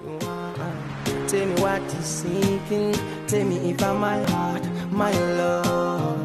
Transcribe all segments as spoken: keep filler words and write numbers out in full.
Tell me what is sinking. Tell me if I'm my heart, my love.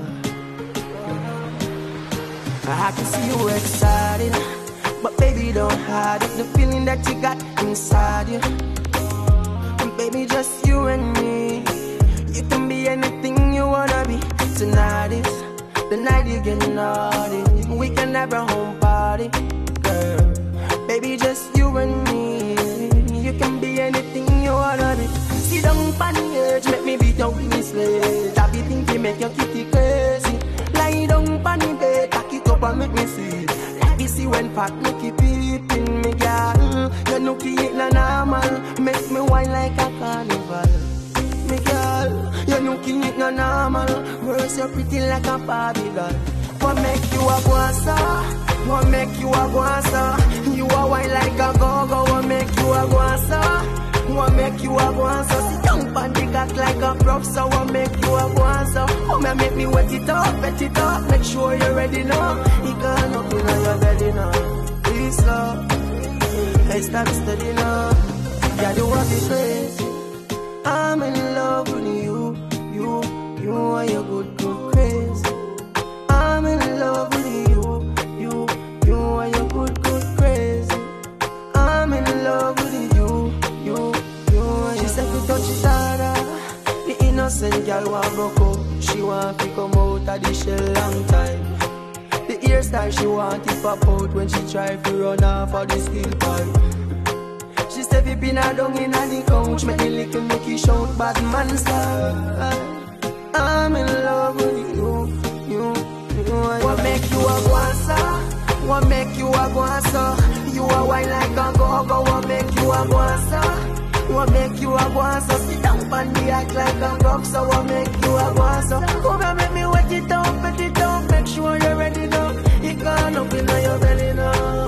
I can see you excited, but baby don't hide it. The feeling that you got inside you. And baby, just you and me. You can be anything you wanna be. Tonight is the night you get naughty. We can have a home party, girl. Baby, just you and me. You can be anything you wanna be. Sit down on the edge, make me beat down in this sledge. I be thinking make your kitty crazy. Lie down on the bed, tack it up and make me see. Let me see when fat make it peeping me, girl. You know it ain't no normal. Make me whine like a carnival. Me girl, you know it ain't no normal. Worse you pretty like a Barbie girl. What make you a guasa? What make you a guasa? You a whine like a go-go. What make you a guasa? What make you a guasa? Sit down on the cock like a prof. So what make you a guasa? Oh, me make me wet it up, wet it up. Make sure you're ready now. You can't up in your belly now. Please slow. Hey, stop steady now. Yeah, you want it crazy. I'm in love with you. You, you are your good, good crazy. I'm in love with you. You, you are your good, good crazy. I'm in love with you. You, you are. She said to touch it harder. The innocent girl want broke up. She want to come out of the shell long time. The hairstyle she want to pop out when she try to run off of the steel pipe. She said if you not down in the couch, make me lick and make you shout bad man style. I'm in love with you. You, you are. What make you a guasa? What make you a guasa? You a whine like a go-go. What make you a guasa? What make you a guasa? Sit down and the act like a rock. So what make you a guasa? Come and make me wet it up, wet it up. Make sure you're ready now. You can't up in your belly now.